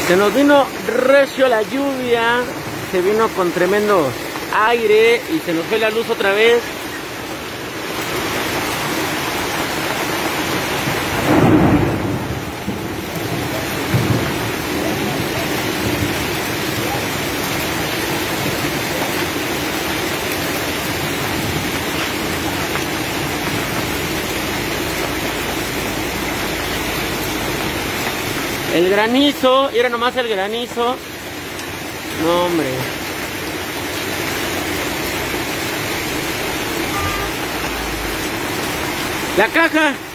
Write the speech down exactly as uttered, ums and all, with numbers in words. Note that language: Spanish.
Se nos vino recio la lluvia, se vino con tremendo aire y se nos fue la luz otra vez. El granizo, era nomás el granizo. No, hombre. La caja.